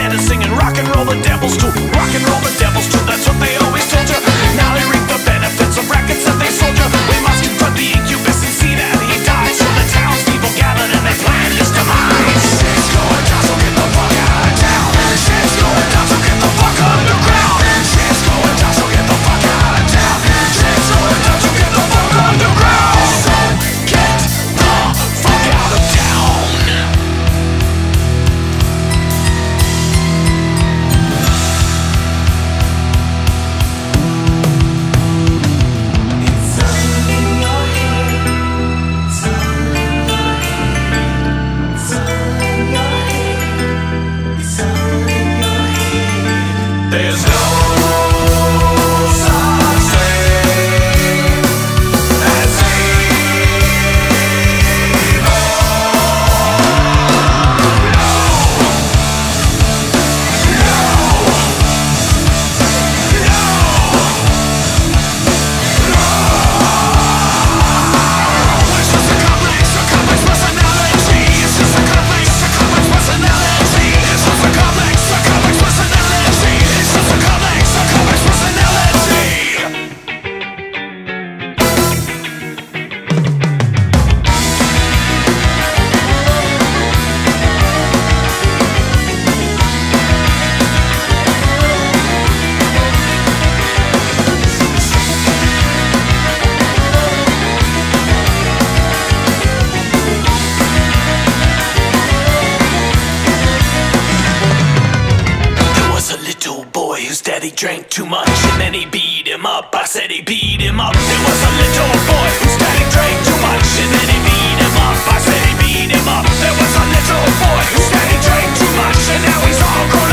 band is singing rock and roll the devils too. Rock and roll the devils too, that's what they always told you. Now they reap the benefits of rackets that they sold you. We must confront the incubus and see that he dies. So the townspeople gathered and they planned his demise. Shit's going down, so get the fuck out of town. Shit's going down, so get the fuck underground. Shit's going down, so get the fuck out of town. Shit's going down, so get the fuck underground. So get the fuck out of town. There's no such thing as evil. It's just a complex personality. It's just a complex personality. It's just a complex personality. It's just a complex personality. There was a little boy whose daddy drank too much and then he beat him up. I said he beat him up. There was a little boy whose daddy drank too much and then he beat him up. I said he beat him up. There was a little boy whose daddy drank too much and now he's all grown